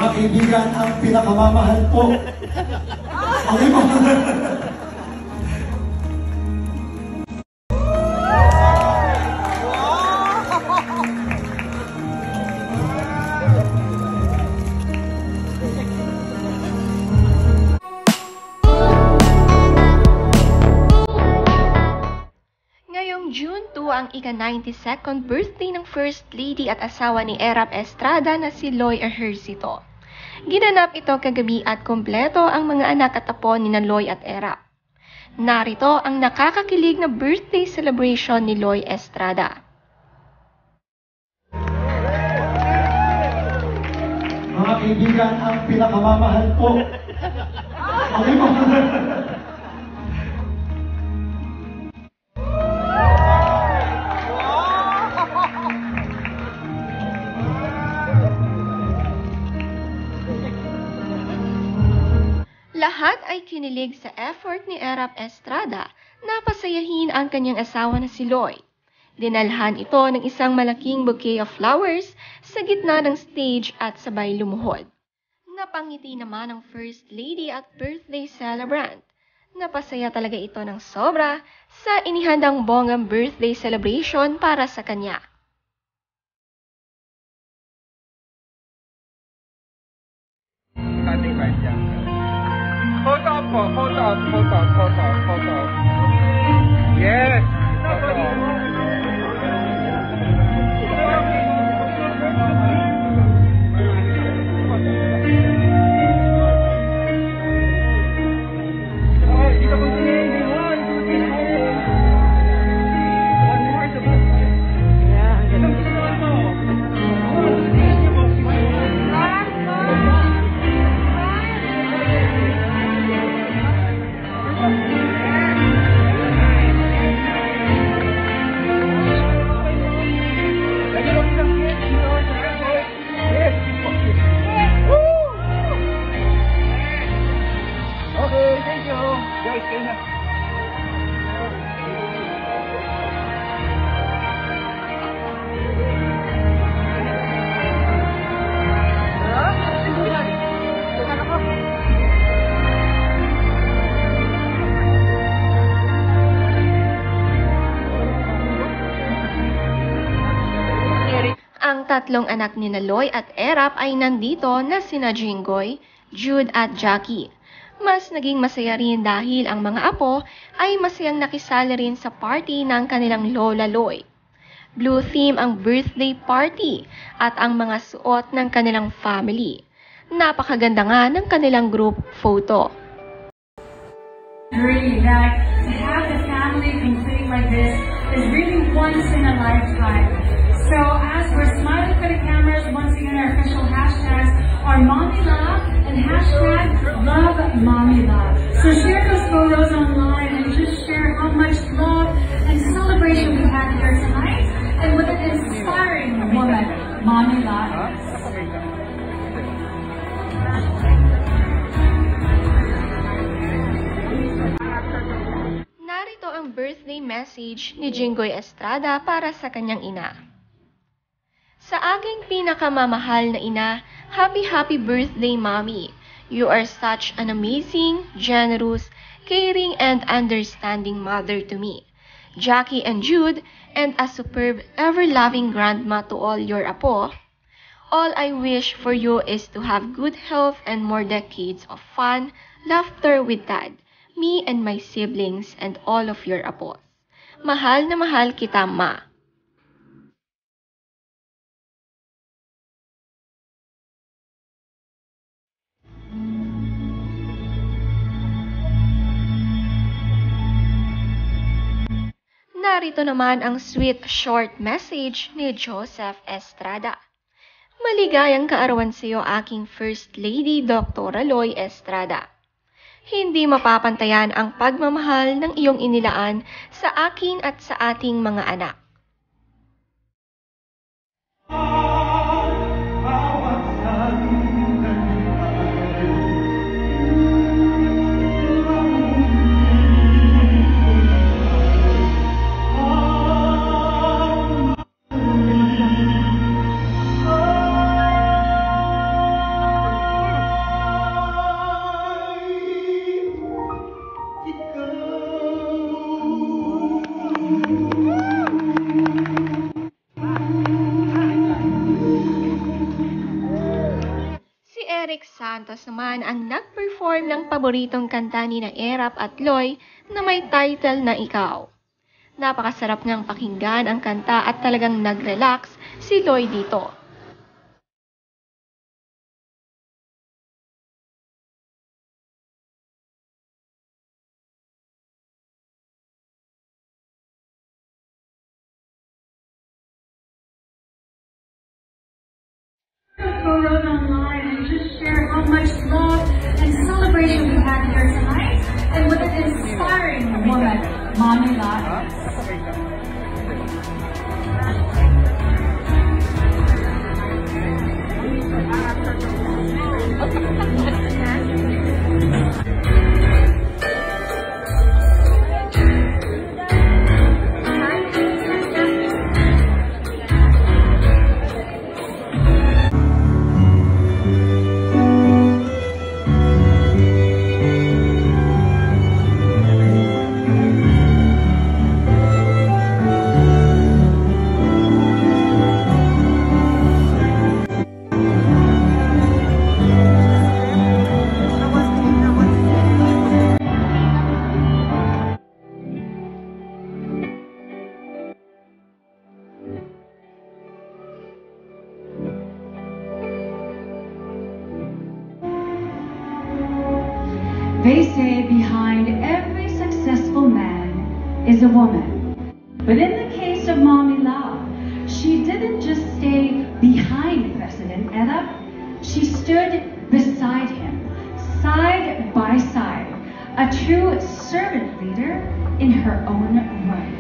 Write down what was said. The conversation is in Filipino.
Mga kaibigan, ang pinakamamahal po. Okay po. Ngayong June 2 ang ika-92nd birthday ng First Lady at asawa ni Erap Estrada na si Loy Ejercito. Ginanap ito kagabi at kompleto ang mga anak at apo ni Loy at Erap. Narito ang nakakakilig na birthday celebration ni Loy Estrada. Mga kaibigan, ang pinakamamahal po. Okay po. Lahat ay kinilig sa effort ni Erap Estrada na pasayahin ang kanyang asawa na si Loy. Dinalhan ito ng isang malaking bouquet of flowers sa gitna ng stage at sabay lumuhod. Napangiti naman ang First Lady at birthday celebrant. Napasaya talaga ito ng sobra sa inihandang bonggang birthday celebration para sa kanya. Photo po, photo. Yes, photo. Ang tatlong anak ni Loy at Erap ay nandito na sina Jinggoy, Jude at Jackie. Mas naging masaya rin dahil ang mga apo ay masayang nakisali rin sa party ng kanilang Lola Loy. Blue theme ang birthday party at ang mga suot ng kanilang family. Napakaganda nga ng kanilang group photo. Agree that to have the family complete like this is really once in a lifetime. So as we're smiling for the cameras, once again our official hashtags are Mommy Love and hashtag Love Mommy Love. So share those photos online and just share how much love and celebration we have here tonight and what an inspiring woman Mommy Love is. Narito ang birthday message ni Jinggoy Estrada para sa kanyang ina. Sa aking pinakamamahal na ina, happy birthday, Mommy. You are such an amazing, generous, caring, and understanding mother to me, Jackie and Jude, and a superb, ever-loving grandma to all your apo. All I wish for you is to have good health and more decades of fun, laughter with Dad, me and my siblings, and all of your apos. Mahal na mahal kita, Ma. Narito naman ang sweet short message ni Joseph Estrada. Maligayang kaarawan sa iyo aking First Lady Dr. Loy Estrada. Hindi mapapantayan ang pagmamahal ng iyong inilaan sa akin at sa ating mga anak. Eric Santos naman ang nag-perform ng paboritong kanta ni na Erap at Loy na may title na Ikaw. Napakasarap niyang pakinggan ang kanta at talagang nag-relax si Loy dito. Photos online and just share how much love and celebration we have here tonight and what an inspiring woman Mommy La is. They say behind every successful man is a woman. But in the case of Mommy La, she didn't just stay behind President Erap, she stood beside him, side by side, a true servant leader in her own right.